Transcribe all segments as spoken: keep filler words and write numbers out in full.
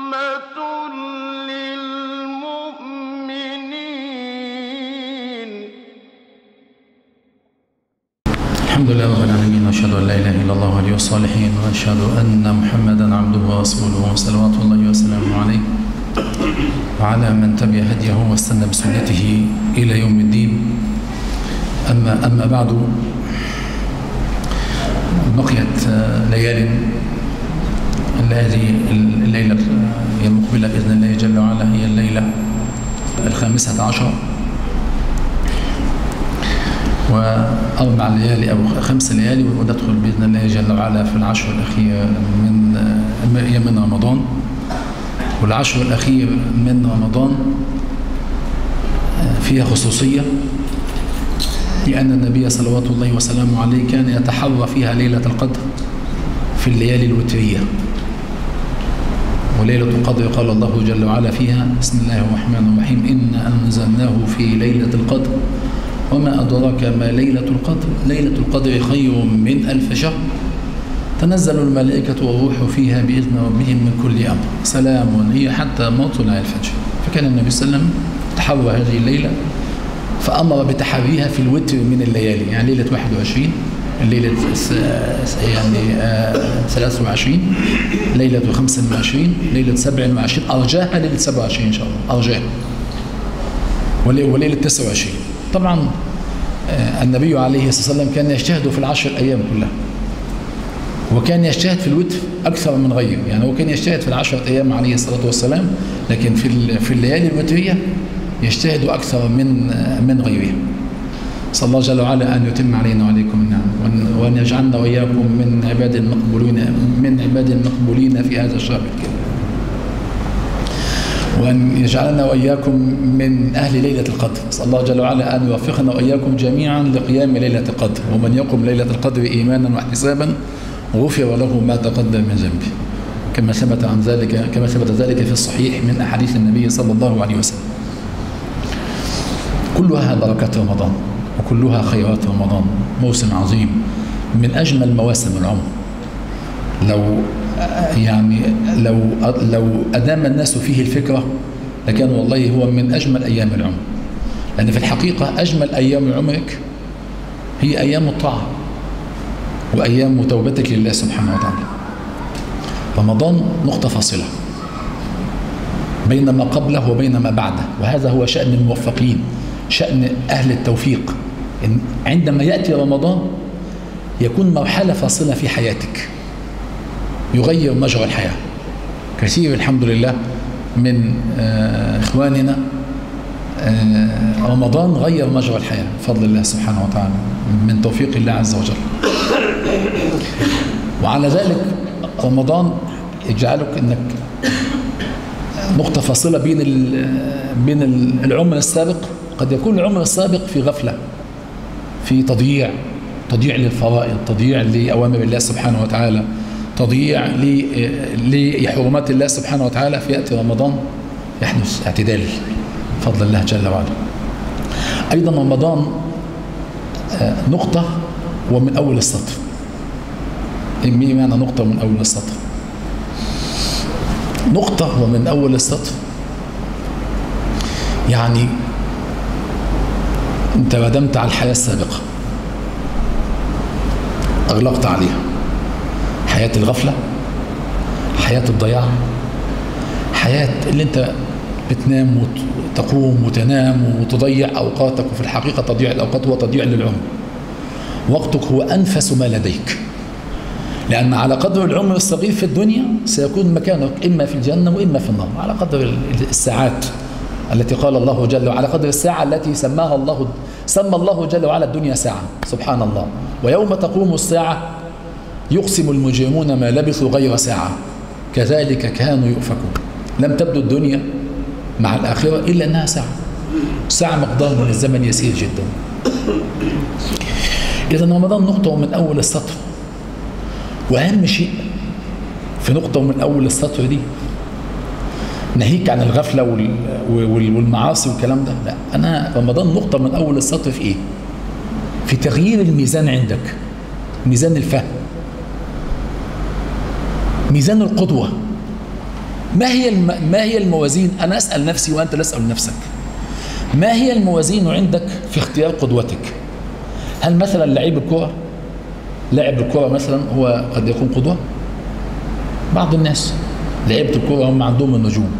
الحمد لله رب العالمين، واشهد ان لا اله الا الله ولي الصالحين، واشهد ان محمدا عبده ورسوله صلوات الله وسلامه عليه وعلى من تبع هديه واستنى بسنته الى يوم الدين. اما اما بعد، بقيت ليال هذه الليله المقبله باذن الله جل وعلا هي الليله الخامسه عشر، وأربع ليالي أو خمس ليالي، وندخل بإذن الله جل وعلا في العشر الأخير من من رمضان. والعشر الأخير من رمضان فيها خصوصية، لأن النبي صلوات الله وسلامه عليه كان يتحرى فيها ليلة القدر في الليالي الوترية. وليلة القدر قال الله جل وعلا فيها: بسم الله الرحمن الرحيم، إنا أنزلناه في ليلة القدر وما أدراك ما ليلة القدر، ليلة القدر خير من ألف شهر، تنزل الملائكة والروح فيها بإذن ربهم من كل أمر، سلام هي حتى مطلع الفجر. فكان النبي صلى الله عليه وسلم تحرى هذه الليلة، فأمر بتحريها في الوتر من الليالي، يعني ليلة واحد وعشرين، ليلة يعني ثلاثة وعشرين، ليلة خمسة وعشرين، ليلة سبعة وعشرين، أرجاها ليلة سبعة وعشرين إن شاء الله، أرجاها، وليلة تسعة وعشرين. طبعا النبي عليه الصلاة والسلام كان يجتهد في العشر الأيام كلها، وكان يجتهد في الوتر أكثر من غيره. يعني هو كان يجتهد في العشرة أيام عليه الصلاة والسلام، لكن في في الليالي الوترية يجتهد أكثر من من غيره. صلى الله جل وعلا أن يتم علينا وعليكم النعم، وأن يجعلنا وإياكم من عباد المقبولين من عباد المقبولين في هذا الشهر الكريم، وأن يجعلنا وإياكم من أهل ليلة القدر. صلى الله جل وعلا أن يوفقنا وإياكم جميعا لقيام ليلة القدر، ومن يقم ليلة القدر إيمانا واحتسابا غفر له ما تقدم من ذنبه، كما ثبت عن ذلك كما ثبت ذلك في الصحيح من أحاديث النبي صلى الله عليه وسلم. كلها بركات رمضان، وكلها خيرات رمضان، موسم عظيم من أجمل مواسم العمر. لو يعني لو لو أدام الناس فيه الفكرة لكان والله هو من أجمل أيام العمر، لأن في الحقيقة أجمل أيام عمرك هي أيام الطاعة وأيام توبتك لله سبحانه وتعالى. رمضان نقطة فاصلة بين ما قبله وبين ما بعده، وهذا هو شأن الموفقين، شأن أهل التوفيق. إن عندما يأتي رمضان يكون مرحلة فاصلة في حياتك، يغير مجرى الحياة. كثير الحمد لله من إخواننا رمضان غير مجرى الحياة بفضل الله سبحانه وتعالى، من توفيق الله عز وجل. وعلى ذلك رمضان يجعلك انك نقطة فاصلة بين بين العمر السابق. قد يكون العمر السابق في غفلة، في تضييع، تضييع للفرائض، تضييع لأوامر الله سبحانه وتعالى، تضييع لحرمات الله سبحانه وتعالى. فيأتي رمضان يحدث اعتدال بفضل الله جل وعلا. أيضا رمضان نقطة ومن أول السطر. إيه معنى نقطة من أول السطر؟ نقطة ومن أول السطر يعني أنت ردمت على الحياة السابقة، أغلقت عليها، حياة الغفلة، حياة الضياع، حياة اللي أنت بتنام وتقوم وتنام وتضيع أوقاتك، وفي الحقيقة تضييع الأوقات هو تضييع للعمر. وقتك هو أنفس ما لديك، لأن على قدر العمر الصغير في الدنيا سيكون مكانك إما في الجنة وإما في النار، على قدر الساعات التي قال الله جل وعلا، على قدر الساعة التي سماها الله سمى الله جل وعلا الدنيا ساعة، سبحان الله. ويوم تقوم الساعة يقسم المجرمون ما لبثوا غير ساعة كذلك كانوا يؤفكون. لم تبدو الدنيا مع الآخرة إلا أنها ساعة، ساعة مقدار من الزمن يسير جدا. إذا رمضان نقطة من أول السطر، وأهم شيء في نقطة من أول السطر دي ناهيك عن الغفلة والمعاصي والكلام ده، لا، أنا رمضان نقطة من أول السطر في إيه؟ في تغيير الميزان عندك، ميزان الفهم، ميزان القدوة. ما هي الم... ما هي الموازين؟ أنا أسأل نفسي وأنت لا تسأل نفسك. ما هي الموازين عندك في اختيار قدوتك؟ هل مثلا لعيب الكرة، لاعب الكرة مثلا هو قد يكون قدوة؟ بعض الناس لعيبة الكرة هم عندهم النجوم.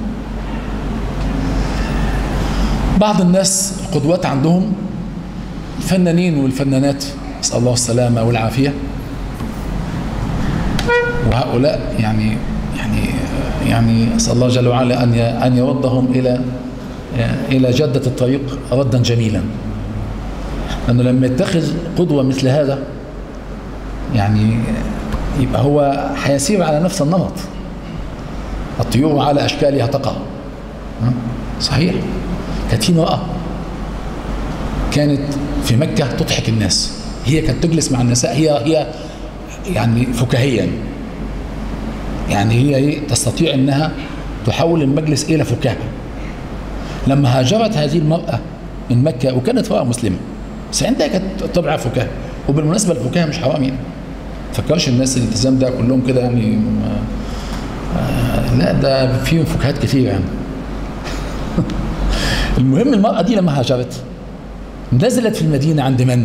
بعض الناس القدوات عندهم الفنانين والفنانات، نسأل الله السلامة والعافية. وهؤلاء يعني يعني يعني أسأل الله جل وعلا أن أن يردهم إلى إلى جدة الطريق ردا جميلا. لأنه لما يتخذ قدوة مثل هذا يعني يبقى هو هيسير على نفس النمط. الطيور على أشكالها تقع. صحيح. كانت في امرأة كانت في مكة تضحك الناس. هي كانت تجلس مع النساء، هي هي يعني فكاهيا، يعني هي تستطيع أنها تحول المجلس إلى فكاهة. لما هاجرت هذه المرأة من مكة، وكانت امرأة مسلمة بس عندها كانت طبعها فكاهة. وبالمناسبة الفكاهة مش حرام يعني، فكرش الناس الالتزام ده كلهم كده يعني آه لا، ده فيهم فكاهات كتير يعني. المهم المرأة دي لما هاجرت نزلت في المدينة عند من؟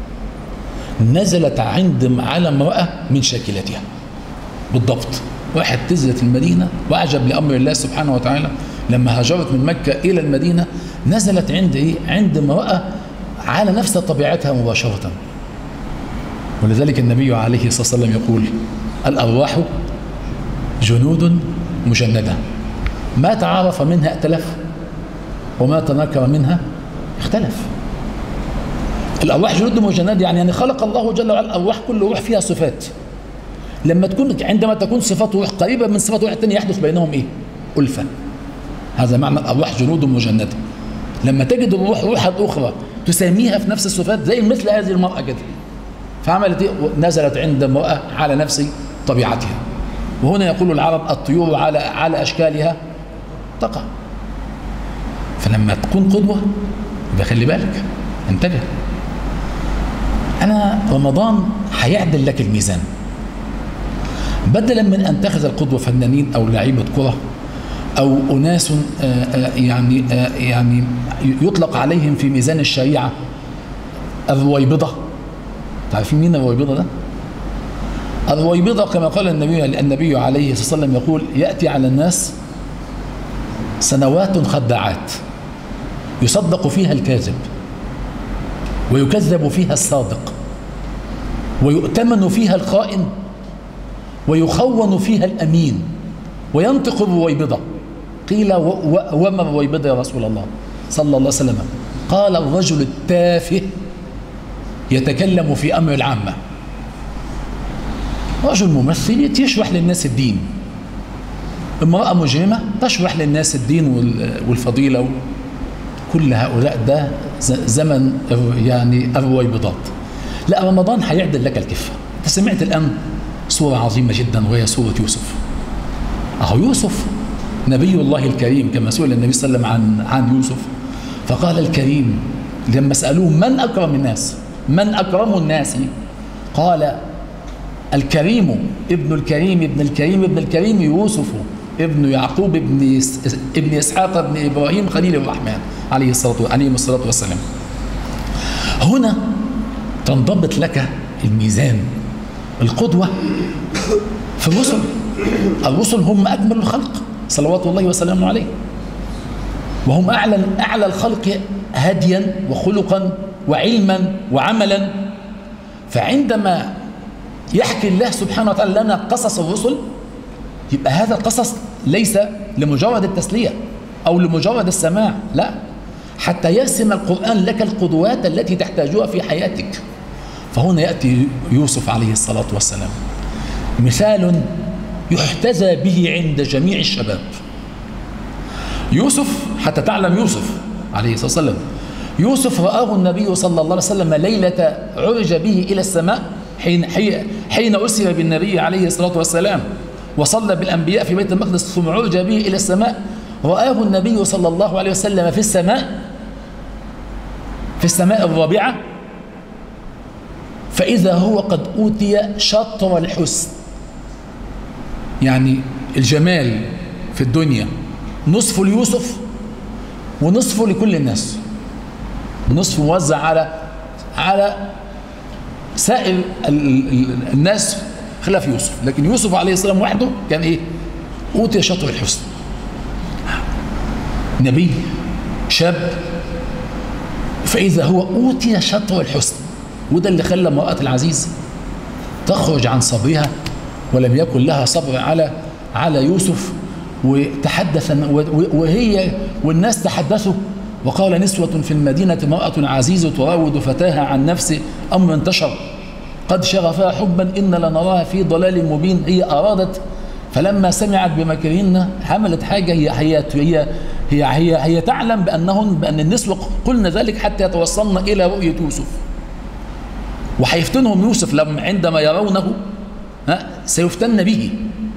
نزلت عند على امرأة من شاكلتها بالضبط. واحد نزلت المدينة وأعجب لأمر الله سبحانه وتعالى، لما هاجرت من مكة إلى المدينة نزلت عند إيه؟ عند امرأة على نفس طبيعتها مباشرة. ولذلك النبي عليه الصلاة والسلام يقول: الأرواح جنود مجندة، ما تعارف منها ائتلف وما تناكر منها اختلف. الأرواح جنود مجندة يعني يعني خلق الله جل وعلا الأرواح، كل روح فيها صفات. لما تكون عندما تكون صفات روح قريبة من صفات روح الثانية يحدث بينهم إيه؟ ألفة. هذا معنى الأرواح جنود مجندة. لما تجد الروح روحا أخرى تساميها في نفس الصفات زي مثل هذه المرأة كده، فعملت إيه؟ نزلت عند امرأة على نفس طبيعتها. وهنا يقول العرب: الطيور على على أشكالها تقع. فلما تكون قدوة يبقى خلي بالك، انتبه. أنا رمضان هيعدل لك الميزان. بدلا من أن تأخذ القدوة فنانين أو لعيبة كرة أو أناس يعني يعني يطلق عليهم في ميزان الشريعة الرويبضة. تعرفين مين الرويبضة ده؟ الرويبضة كما قال النبي النبي عليه الصلاة والسلام يقول: يأتي على الناس سنوات خداعات يصدق فيها الكاذب ويكذب فيها الصادق ويؤتمن فيها الخائن ويخون فيها الأمين وينطق الرويبضة. قيل: وما الرويبضة يا رسول الله صلى الله عليه وسلم؟ قال: الرجل التافه يتكلم في أمر العامة. رجل ممثل يشرح للناس الدين، امرأة مجرمة تشرح للناس الدين والفضيلة. كل هؤلاء ده زمن يعني الرويبضات. لا، رمضان هيعدل لك الكفة. انت سمعت الآن صورة عظيمة جدا وهي صورة يوسف. أهو يوسف نبي الله الكريم، كما سئل النبي صلى الله عليه وسلم عن عن يوسف فقال الكريم لما سألوه: من أكرم الناس؟ من أكرم الناس؟ قال: الكريم ابن الكريم ابن الكريم ابن الكريم يوسف ابن يعقوب ابن ابن إسحاق ابن إبراهيم خليل الرحمن عليه الصلاة عليه الصلاة والسلام. هنا تنضبط لك الميزان. القدوة في الرسل، الرسل هم أكمل الخلق صلوات الله وسلامه عليه، وهم أعلى أعلى الخلق هديا وخلقا وعلما وعملا. فعندما يحكي الله سبحانه وتعالى لنا قصص الرسل يبقى هذا القصص ليس لمجرد التسلية أو لمجرد السماع، لا، حتى يرسم القرآن لك القدوات التي تحتاجها في حياتك. فهنا يأتي يوسف عليه الصلاة والسلام مثال يحتذى به عند جميع الشباب. يوسف، حتى تعلم يوسف عليه الصلاة والسلام، يوسف رآه النبي صلى الله عليه وسلم ليلة عرج به إلى السماء حين حين أسر بالنبي عليه الصلاة والسلام وصلى بالأنبياء في بيت المقدس ثم عرج به إلى السماء. رآه النبي صلى الله عليه وسلم في السماء في السماء الرابعة، فإذا هو قد أوتي شطر الحسن، يعني الجمال في الدنيا نصفه ليوسف ونصفه لكل الناس، نصف موزع على على سائر الناس خلاف يوسف، لكن يوسف عليه السلام وحده كان ايه؟ اوتي شطر الحسن. نبي شاب فاذا هو اوتي شطر الحسن، وده اللي خلى امرأة العزيز تخرج عن صبرها ولم يكن لها صبر على على يوسف، وتحدث وهي والناس تحدثوا وقال نسوة في المدينة امرأة عزيز تراود فتاها عن نفسه أمر انتشر قد شغفها حبا إن لنراها في ضلال مبين. هي أرادت فلما سمعت بمكرهن عملت حاجة هي هي هي هي هي, هي تعلم بأنهن بأن النسوة قلن ذلك حتى يتوصلن إلى رؤية يوسف، وحيفتنهم يوسف لما عندما يرونه ها سيفتن به.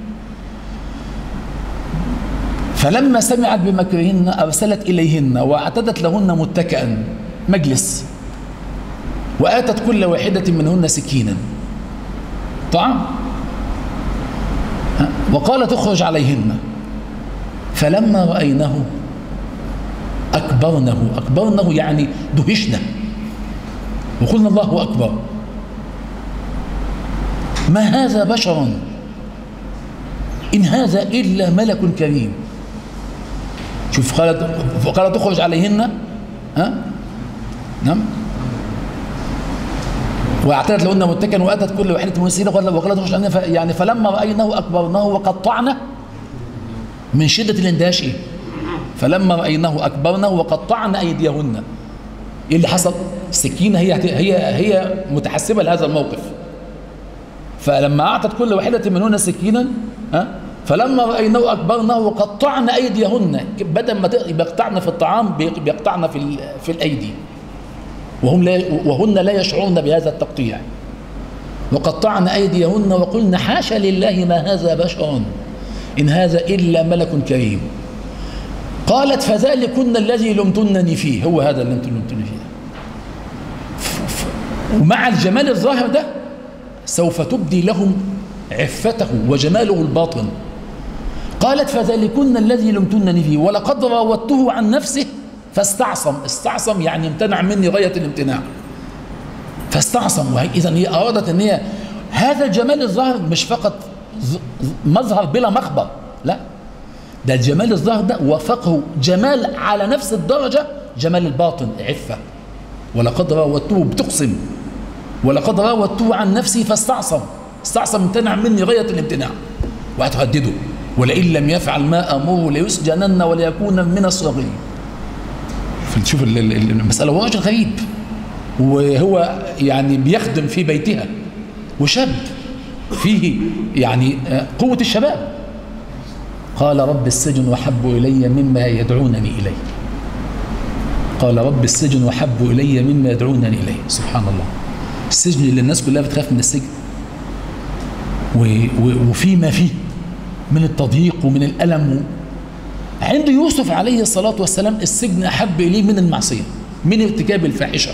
فلما سمعت بمكرهن أرسلت إليهن وأعتدت لهن متكئا مجلس، وآتت كل واحدة منهن سكينا طعام، وقالت اخرج عليهن. فلما رأينه أكبرنه، أكبرنه يعني دهشنا وقلنا الله أكبر، ما هذا بشرا إن هذا إلا ملك كريم. شوف قالت وقالت تخرج عليهن ها نعم واعتدت لهن متكئا واتت كل واحده من السكين وقالت تخرج عليهن يعني فلما رايناه اكبرناه وقطعنا من شده الاندهاش ايه؟ فلما رايناه اكبرناه وقطعنا ايديهن. ايه اللي حصل؟ السكينه هي هي هي متحسبه لهذا الموقف، فلما اعطت كل واحده منهن سكينا ها فلما رأيناه أكبرناه وقطعنا أيديهن، بدل ما بيقطعنا في الطعام بيقطعنا في في الأيدي، وهم لا وهن لا يشعرن بهذا التقطيع. وقطعنا أيديهن وقلنا حاشا لله ما هذا بشرا إن هذا إلا ملك كريم. قالت فذلكن الذي لمتنني فيه، هو هذا اللي انتم لمتنني فيه. ومع الجمال الظاهر ده سوف تبدي لهم عفته وجماله الباطن. قالت فذلكن الذي لمتنني فيه ولقد راودته عن نفسه فاستعصم. استعصم يعني امتنع مني غاية الامتناع، فاستعصم. إذا هي أرادت أن هي هذا الجمال الظاهر مش فقط مظهر بلا مخبر، لا، ده الجمال الظاهر ده وافقه جمال على نفس الدرجة جمال الباطن عفة. ولقد راودته بتقسم ولقد راودته عن نفسي فاستعصم. استعصم امتنع مني غاية الامتناع وهتهدده ولئن لم يفعل ما أمره ليسجنن وليكون من الصاغرين. شوف المسألة، هو راجل غريب وهو يعني بيخدم في بيتها وشاب فيه يعني قوة الشباب. قال رب السجن أحب إلي مما يدعونني إليه. قال رب السجن أحب إلي مما يدعونني إليه. سبحان الله، السجن اللي الناس كلها بتخاف من السجن وفيما فيه من التضييق ومن الألم. عند يوسف عليه الصلاة والسلام السجن أحب إليه من المعصية، من ارتكاب الفاحشة،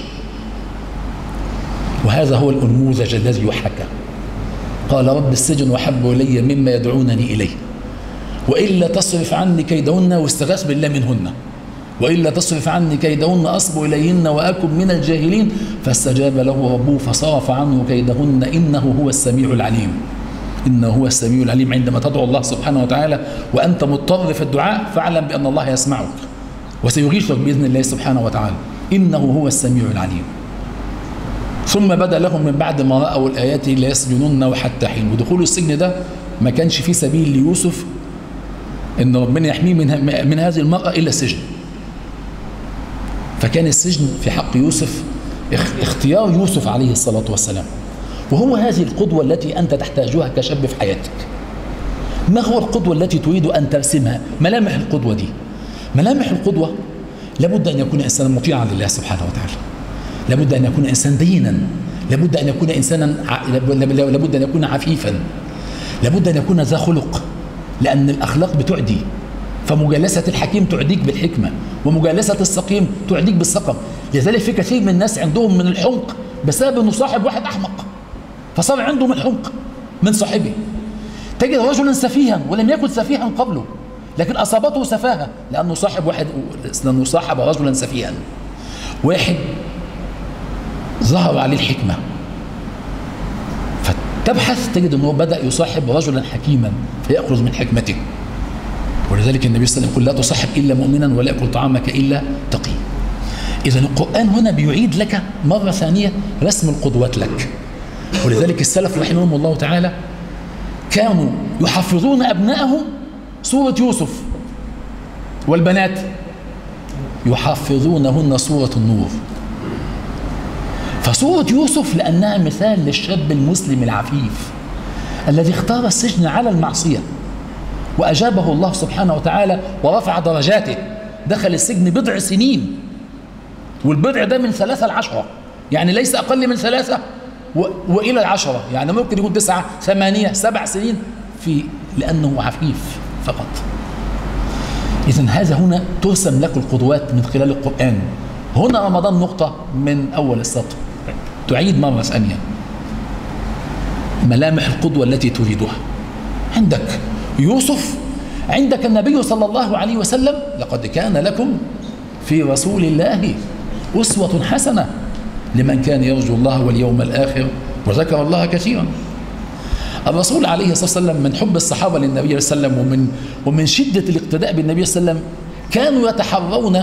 وهذا هو النموذج الذي يحكى. قال رب السجن أحب إلي مما يدعونني إليه وإلا تصرف عني كيدهن، واستغاث بالله منهن، وإلا تصرف عني كيدهن أصب إليهن وأكن من الجاهلين. فاستجاب له ربه فصرف عنه كيدهن إنه هو السميع العليم. إنه هو السميع العليم. عندما تدعو الله سبحانه وتعالى وأنت مضطر في الدعاء فاعلم بأن الله يسمعك وسيغيثك بإذن الله سبحانه وتعالى. إنه هو السميع العليم. ثم بدا لهم من بعد ما رأوا الآيات لا يسجنونه حتى حين. ودخول السجن ده ما كانش فيه سبيل ليوسف إن ربنا يحميه من, من هذه المرأة إلا السجن. فكان السجن في حق يوسف اختيار يوسف عليه الصلاة والسلام، وهو هذه القدوة التي أنت تحتاجها كشاب في حياتك. ما هو القدوة التي تريد أن ترسمها؟ ملامح القدوة دي، ملامح القدوة لابد أن يكون إنسانا مطيعا لله سبحانه وتعالى، لابد أن يكون إنسان دينا، لابد أن يكون إنسانا لابد أن يكون عفيفا، لابد أن يكون ذا خلق، لأن الأخلاق بتعدي. فمجالسة الحكيم تعديك بالحكمة، ومجالسة السقيم تعديك بالسقم. لذلك في كثير من الناس عندهم من الحمق بسبب أنه صاحب واحد أحمق، فصار عنده من الحمق من صاحبه. تجد رجلا سفيها ولم يكن سفيها قبله، لكن أصابته سفاهة لأنه صاحب واحد، لأنه صاحب رجلا سفيها. واحد ظهر عليه الحكمة فتبحث تجد أنه بدأ يصاحب رجلا حكيما فيأخذ من حكمته. ولذلك النبي صلى الله عليه وسلم يقول لا تصاحب إلا مؤمنا ولا يأكل طعامك إلا تقي. إذن القرآن هنا بيعيد لك مرة ثانية رسم القدوات لك. ولذلك السلف رحمهم الله تعالى كانوا يحفظون أبنائهم سورة يوسف، والبنات يحفظونهن سورة النور. فسورة يوسف لأنها مثال للشاب المسلم العفيف الذي اختار السجن على المعصية وأجابه الله سبحانه وتعالى ورفع درجاته. دخل السجن بضع سنين، والبضع ده من ثلاثة لعشرة، يعني ليس أقل من ثلاثة وإلى العشرة، يعني ممكن يكون تسعة ثمانية سبع سنين في لأنه عفيف فقط. إذن هذا هنا ترسم لك القدوات من خلال القرآن. هنا رمضان نقطة من أول السطر تعيد مرة ثانية ملامح القدوة التي تريدها. عندك يوسف، عندك النبي صلى الله عليه وسلم لقد كان لكم في رسول الله أسوة حسنة لمن كان يرجو الله واليوم الآخر وذكر الله كثيرا. الرسول عليه الصلاة والسلام من حب الصحابة للنبي صلى الله عليه وسلم ومن ومن شدة الاقتداء بالنبي صلى الله عليه وسلم كانوا يتحرون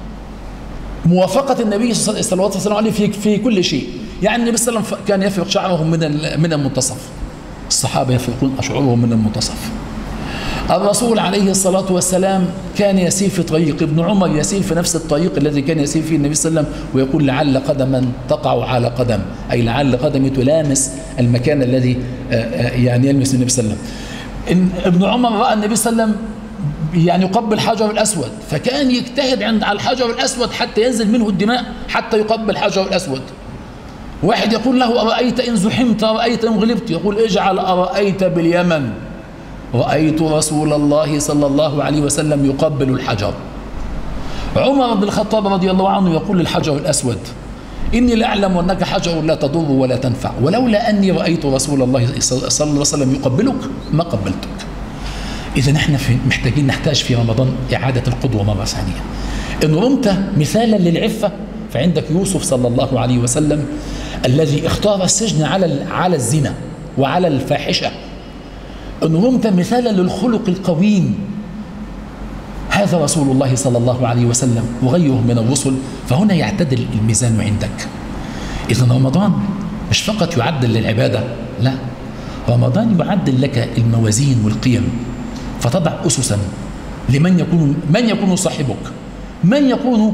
موافقة النبي صلى الله عليه وسلم في في كل شيء. يعني النبي صلى الله عليه وسلم كان يفرق شعرهم من من المنتصف، الصحابة يفرقون أشعرهم من المنتصف. الرسول عليه الصلاة والسلام كان يسير في طريق، ابن عمر يسير في نفس الطريق الذي كان يسير فيه النبي صلى الله عليه وسلم ويقول لعل قدما تقع على قدم، أي لعل قدمي تلامس المكان الذي يعني يلمس النبي صلى الله عليه وسلم. ابن عمر رأى النبي صلى الله عليه وسلم يعني يقبل الحجر الأسود، فكان يجتهد عند على الحجر الأسود حتى ينزل منه الدماء حتى يقبل الحجر الأسود. واحد يقول له أرأيت إن زحمت أرأيت إن غلبت، يقول اجعل أرأيت باليمن، رأيت رسول الله صلى الله عليه وسلم يقبل الحجر. عمر بن الخطاب رضي الله عنه يقول للحجر الأسود إني لأعلم أنك حجر لا تضر ولا تنفع، ولولا أني رأيت رسول الله صلى الله عليه وسلم يقبلك ما قبلتك. إذا نحن محتاجين نحتاج في رمضان إعادة القدوة مرة ثانية. إن رمت مثالا للعفة فعندك يوسف صلى الله عليه وسلم الذي اختار السجن على على الزنا وعلى الفاحشة. إن رمت مثالا للخلق القويم هذا رسول الله صلى الله عليه وسلم وغيره من الرسل، فهنا يعتدل الميزان عندك. إذن رمضان مش فقط يعدل للعبادة، لا، رمضان يعدل لك الموازين والقيم، فتضع أسسا لمن يكون من يكون صاحبك، من يكون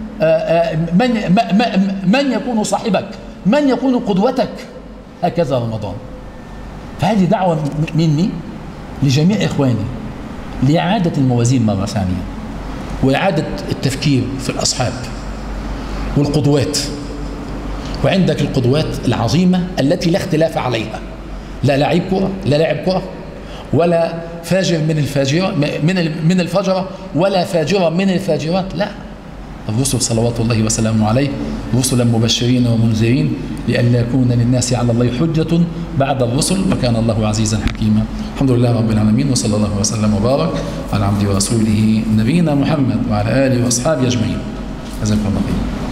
من من يكون صاحبك، من يكون قدوتك. هكذا رمضان. فهذه دعوة مني لجميع إخواني لإعادة الموازين مرة ثانية، وإعادة التفكير في الأصحاب والقدوات. وعندك القدوات العظيمة التي لا اختلاف عليها، لا لاعب كرة، لا لاعب كرة، ولا فاجر من الفاجرة من من الفجرة، ولا فاجرة من الفاجرات، لا. الرسل صلوات الله وسلامه عليه رسلا مبشرين ومنذرين لئلا يكون للناس على الله حجة بعد الرسل وكان الله عزيزا حكيما. الحمد لله رب العالمين، وصلى الله وسلم وبارك على عبده ورسوله نبينا محمد وعلى آله وأصحابه أجمعين. جزاكم الله خيرا.